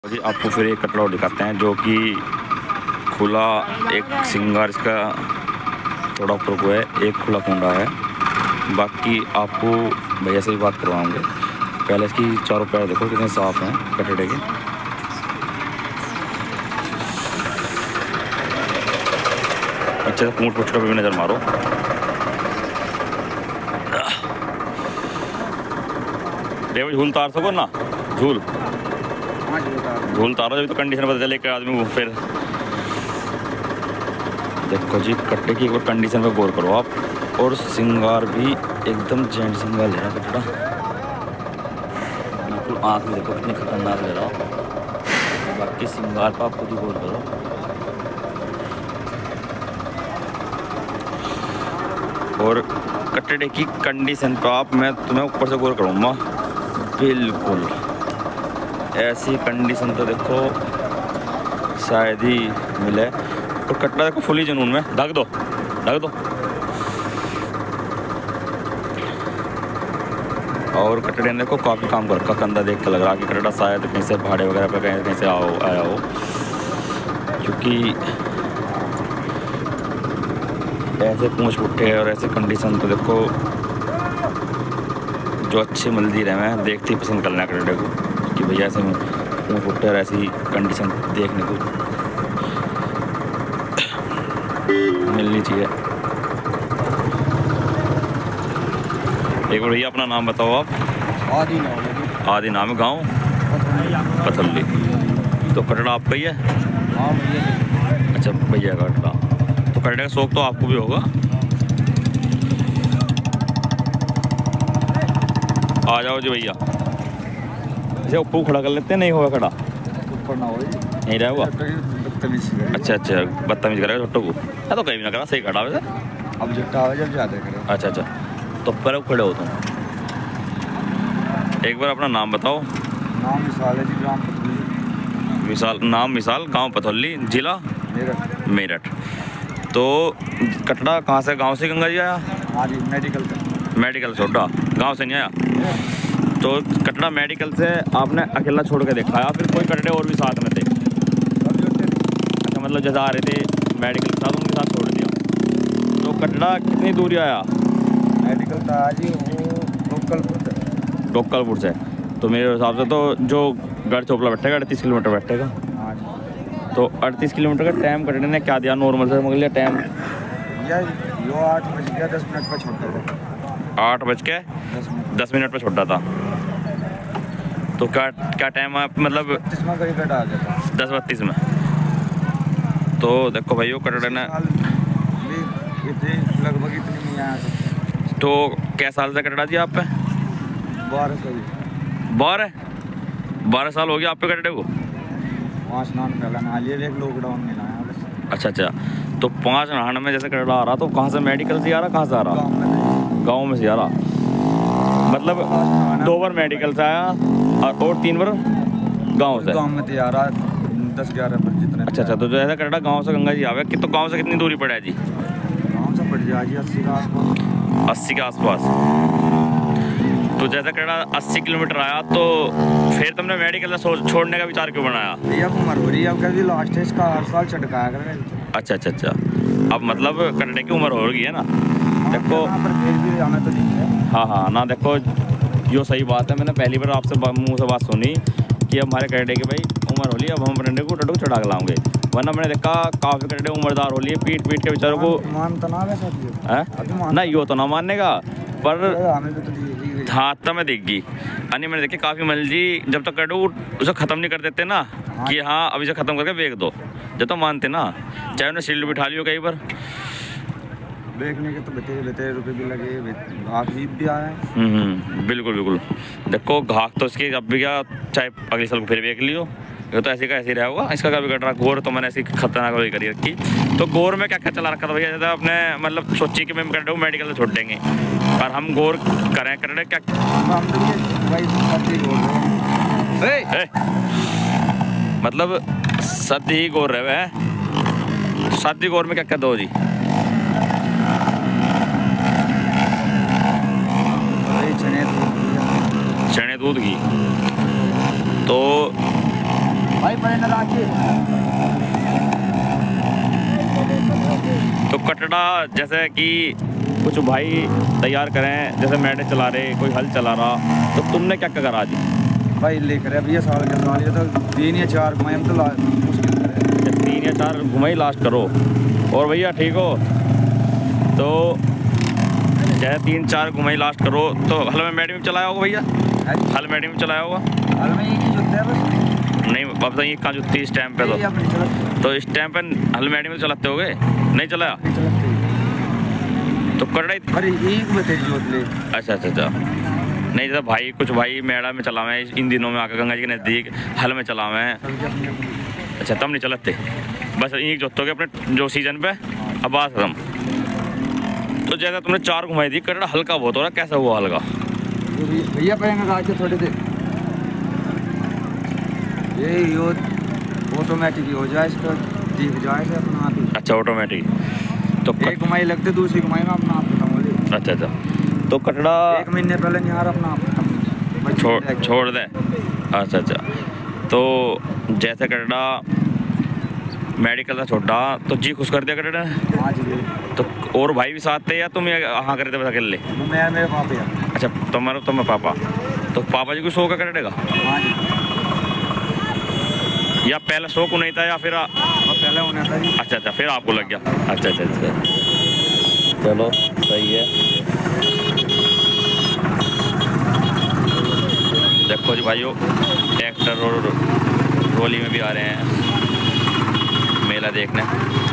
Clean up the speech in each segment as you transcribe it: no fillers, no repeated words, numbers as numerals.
जी आपको फिर एक कटड़ा दिखाते हैं जो कि खुला एक सिंगार इसका थोड़ा ऊपर को है, एक खुला कुंडा है। बाकी आपको भैया से भी बात करवाएंगे। पहले इसकी चारों पैर देखो कितने साफ हैं कटड़े के। अच्छे से पूंछ पुछ भी नज़र मारो। देखो झूल तार सको ना, झूल तारो जब तो कंडीशन पता चले कि आदमी को। फिर देखो जी कट्टे की एक बार कंडीशन पे गौर करो आप। और सिंगार भी एकदम जेंट सिंगार ले रहा कटड़ा, बिल्कुल आँख में देखो कितनी खतरनाक ले रहा। बाकी सिंगार पर आप खुद ही गौर करो। और कटड़े की कंडीशन पर आप मैं तुम्हें ऊपर से गौर करूँगा। बिल्कुल ऐसी कंडीशन तो देखो शायद ही मिले। और कटड़ा देखो फुली जुनून में। ढक दो ढक दो। और कटड़े ने देखो काफ़ी काम कर रखा। कंधा देख के लग रहा कि कटड़ा शायद कहीं से भाड़े वगैरह पे कहीं से आया हो, क्योंकि ऐसे पूंछ उठे और ऐसे कंडीशन तो देखो जो अच्छे मंदिर है मैं देखते ही पसंद करना कटड़े को कि भैया ऐसे पूंछ उठे और ऐसी कंडीशन देखने को मिलनी चाहिए। एक बार भैया अपना नाम बताओ आप। आदि नाम है। आदि नाम है, गाँव पथल्ली। तो कटड़ा आपका ही है? हाँ भैया। अच्छा भैया का कटड़ा। तो कटड़े का शौक तो आपको भी होगा। आ जाओ जी भैया। अच्छा ऊपर खड़ा कर लेते हैं, नहीं होगा खड़ा ऊपर ना हो नहीं रहेगा। अच्छा अच्छा बदतमीज करेगा छोटो को। हाँ तो कहीं भी ना करा, सही खड़ा वैसे। अब जट्टा आवे जब ज़्यादा करे। अच्छा अच्छा तो पर खड़े हो तुम। एक बार अपना नाम बताओ। नाम मिसाल है जी, ग्राम पथल्ली। मिसाल नाम मिसाल, गांव पथल्ली, जिला मेरठ। मेरठ। तो कटड़ा कहाँ से? गांव से गंगा जी आया? हाँ जी मेडिकल का। मेडिकल छोड़ा, गांव से नहीं आया। तो कटड़ा मेडिकल से आपने अकेला छोड़ के देखा है, फिर कोई कटड़े और भी साथ में थे? अच्छा मतलब जैसे आ रहे थे मेडिकल के साथ, उनके साथ छोड़ दिया। तो कटड़ा कितनी दूरी आया? मेडिकल था जी वो डोकलपुर से। तो मेरे हिसाब से तो जो गढ़ चोपला बैठेगा 38 किलोमीटर बैठेगा। हाँ जी। तो 38 किलोमीटर का टाइम कटड़े ने क्या दिया नॉर्मल से मगर लिया टाइम? यो 8 बज गया 10 मिनट पर छोड़ दिया। 8 बज के 10 मिनट पर छोड़ा था। तो क्या टाइम आप मतलब 10:32 में। तो देखो भाइयों कटड़े ने लगभग इतनी नहीं आया। तो क्या साल से कटड़ा जी आप पे? 12 साल हो गया आप पे कटड़े को? 5 नान पहला नहा लिया, एक लॉकडाउन में नहाया बस। अच्छा अच्छा तो 5 नहाने में जैसे कटड़ा आ रहा तो कहाँ से मेडिकल से आ रहा, कहाँ से आ रहा? गाँव में से आ रहा। मतलब 2 बार मेडिकल से आया और 3 बार गाँव से? गाँव में तो आ रहा 10-11 पर जितने। अच्छा अच्छा तो जैसे कटड़ा गाँव से गंगा जी आवे कि तो गाँव से कितनी दूरी पड़ा है जी? गाँव से पड़ जाए जी 80 के आसपास। 80 के आसपास। तो जैसे कटड़ा 80 किलोमीटर आया तो फिर तुमने मेडिकल छोड़ने का विचार क्यों बनाया? भैया उम्र हो रही है, अब कभी लास्ट है इसका, हर साल छटकाया कर। अच्छा अच्छा अच्छा अब मतलब कटड़े की उम्र हो गई है ना। देखो भी हमें तो नहीं है। हाँ हाँ ना देखो जो सही बात है। मैंने पहली बार आपसे मुँह से बात सुनी कि हमारे कटड़े की भाई उम्र हो रही है, अब हम कटड़े को टटू चढ़ा के लाऊंगे। वरना मैंने देखा काफ़ी कटड़े उम्रदार हो लिए, पीट के बेचारों को मानता ना है ना। यो तो ना मानने का पर हाथ में दिखगी। अन्य मैंने देखे काफ़ी मल जी जब तक कटू उसे ख़त्म नहीं कर देते ना कि हाँ अभी से ख़त्म करके बेच दो, जब तो मानते ना। चाहे उन्हें शील्ड बिठा लियो कई बार देखने के तो बतेरे रुपए भी लगे, घाक भी आए। बिल्कुल बिल्कुल। देखो घाक तो इसकी अब भी क्या, चाहे अगले साल को फिर बेच लियो, ये तो ऐसे का ऐसे ही रहेगा। इसका क्या बिगड़ रहा? गोर तो मैंने ऐसी खतरनाक वही करी रखी। तो गोर में क्या क्या चला रखा था भैया? जैसे आपने मतलब सोची कि मैं कर रहा हूँ मेडिकल से छोड़ देंगे और हम गोर करें कटड़े क्या? मतलब सदी ही गोर रहे हैं। सदी गोर में क्या क्या दो जी? चने दूध की। तो भाई पहले न राखी। तो कटड़ा जैसे कि कुछ भाई तैयार करें, जैसे मैडे चला रहे, कोई हल चला रहा, तो तुमने क्या क्या करा आज? भाई लेकर भैया साल के साल, ये तो 3 या 4 घुमाए हम तो मुश्किल है। 3 या 4 घुमाई लास्ट करो। और भैया ठीक हो? तो जैसे 3-4 घुमाई लास्ट करो, तो हल में मैडम चलाया होगा भैया? हल मैडम चलाया होगा? हल में एक ही जुत्ते है बस। नहीं अब तो ये कहाँ जुत्ती इस टाइम पे? तो इस टाइम पे हल मैडम चलाते होगे? नहीं चलाया तो कटड़ा अरे एक बते जोत ले। अच्छा अच्छा अच्छा। नहीं जैसे भाई कुछ भाई मेड़ा में चलावे इन दिनों में आकर गंगा जी के नज़दीक हल में चलावे। अच्छा तब नहीं चलाते, बस एक जोतों के अपने जो सीजन पे। अब बात खत्म। तो जैसा तुमने 4 घुमाई थी, कटड़ा हल्का बहुत हो रहा, कैसा हुआ हल्का? भैया पहले रात थोड़े से ये ऑटोमेटिक हो जाए, इसको दिख जाए से अपना आप ही। अच्छा ऑटोमेटिक। तो एक घुमाई लगते, दूसरी घुमाई में अपना आप खत्म हो जाए। अच्छा अच्छा। तो कटड़ा 1 महीने पहले नहीं आ रहा, अपना आप खत्म छोड़ दे। अच्छा अच्छा। तो जैसे कटड़ा मेडिकल था छोटा, तो जी खुश कर दिया कटड़ा ने? हाँ जी। तो और भाई भी साथ थे या तुम हाँ कर रहे थे अकेले? मेरे पापा यार। अच्छा तुम्हारे पापा। तो पापा जी को शौक है कटड़े का? हाँ जी। या पहले शौक नहीं था या फिर पहले होना था जी। अच्छा अच्छा फिर आपको लग गया। अच्छा अच्छा अच्छा चलो सही है। देखो जी भाइयों, ट्रैक्टर और ट्रॉली में भी आ रहे हैं मेला देखने।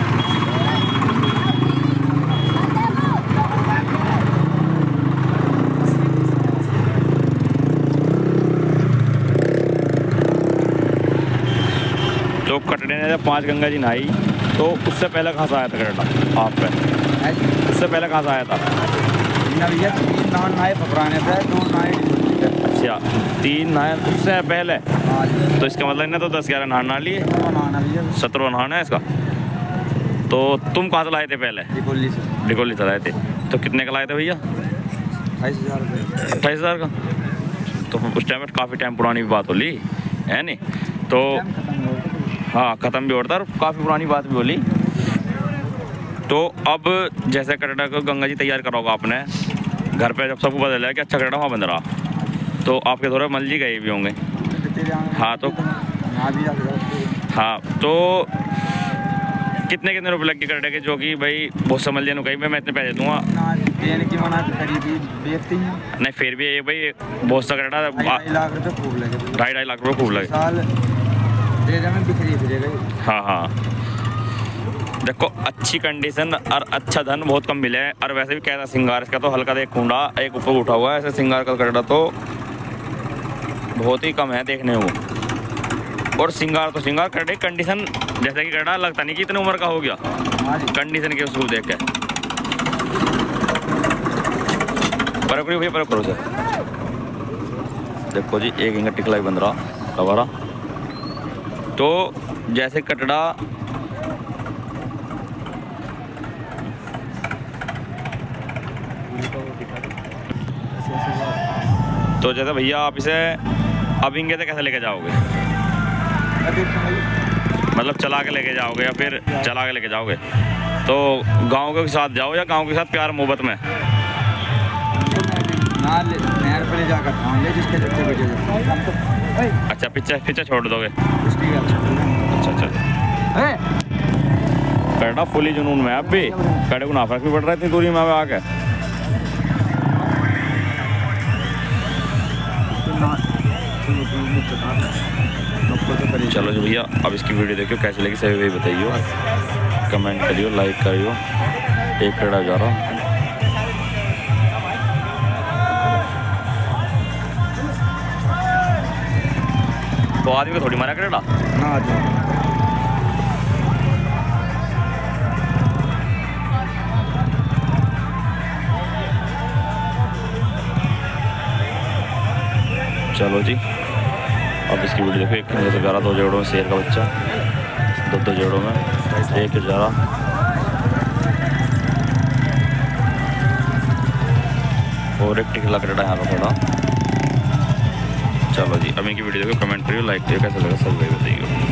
तो कटड़े ने जब 5 गंगा जी नहाई, तो उससे पहले कहाँ से आया था कटड़ा आप पे? उससे पहले कहाँ से आया था? भैया 3 नहाए पकड़ाने थे, 2 नहाए। अच्छा 3 नहाए उससे पहले? हाँ जी। तो इसका मतलब इन्हें तो 10-11 नहा लिए। 17 नहाना है इसका। तो तुम कहाँ से लाए थे पहले? डिकोली से लाए थे। तो कितने का लाए थे भैया? 28,000 रुपये। 28,000 का? तो उस टाइम में काफ़ी टाइम पुरानी भी बात होली है नहीं? तो हाँ ख़त्म भी होता और काफ़ी पुरानी बात भी बोली। तो अब जैसे कटड़ा को गंगा जी तैयार करा होगा आपने घर पे, जब सबको पता चला कि अच्छा कटड़ा वहाँ बन रहा, तो आपके थोड़े मल जी गए भी होंगे। हाँ तो हाँ तो कितने रुपए लग गए कटड़े के, जो कि भाई बहुत समझ लेना कहीं मैं इतने पैसे दूंगा की मना खरीदी बेचती हैं। नहीं फिर भी ये भाई बहुत सा कटड़ा 2.5 लाख रुपये खूब लगे। 2.5 लाख रुपये खूब लगे। साल बिखरी। हाँ हाँ देखो अच्छी कंडीशन और अच्छा धन बहुत कम मिले हैं। और वैसे भी कैसा सिंगार इसका तो हल्का देख कुंडा एक ऊपर उठा हुआ है, ऐसे सिंगार का कटड़ा तो बहुत ही कम है देखने को। और सिंगार तो सिंगार कटड़े कंडीशन जैसे कि कटड़ा लगता नहीं कि इतनी उम्र का हो गया कंडीशन के उसूल देख के। परख रही भैया परख करो सर। देखो जी 1 इंच टिकला ही बन रहा हमारा। तो जैसे कटड़ा तो जैसे भैया आप इसे अब इंगे से कैसे लेके जाओगे? मतलब चला के लेके जाओगे या फिर चला के लेके जाओगे? तो गाँव के साथ जाओ या गाँव के साथ प्यार मोहब्बत में? नहर पे ले जाकर जिसके अच्छा पीछे छोड़ दोगे? अच्छा अच्छा कटड़ा फुली जुनून में अब भी कड़े को नाफर्क भी पड़ रहा है इतनी दूरी में आके। चलो जी भैया अब इसकी वीडियो देखियो कैसी लगी सभी वही बताइयो, कमेंट करियो, लाइक करियो। एक कटड़ा जा रहा तो आदमी को थोड़ी मारा कटड़ा। चलो जी अब इसकी वीडियो देखो। एक जैसे जा रहा 2 जोड़ों में शेर का बच्चा, 2 जोड़ों में 1 जा रहा। और एक टिकला कटड़ा यहाँ का थोड़ा चलो जी, अब इनकी वीडियो देखो, कमेंट करियो, लाइक करियो, कैसा लगा सब भाई बताइए।